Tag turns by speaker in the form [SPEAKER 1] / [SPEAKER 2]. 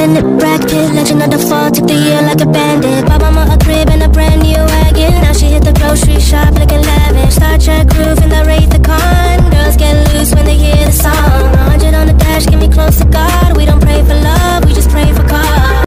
[SPEAKER 1] living it Brad Pitt, legend of the fall, took the year like a bandit. Bought mama a crib and a brand new wagon. Now she hit the grocery shop looking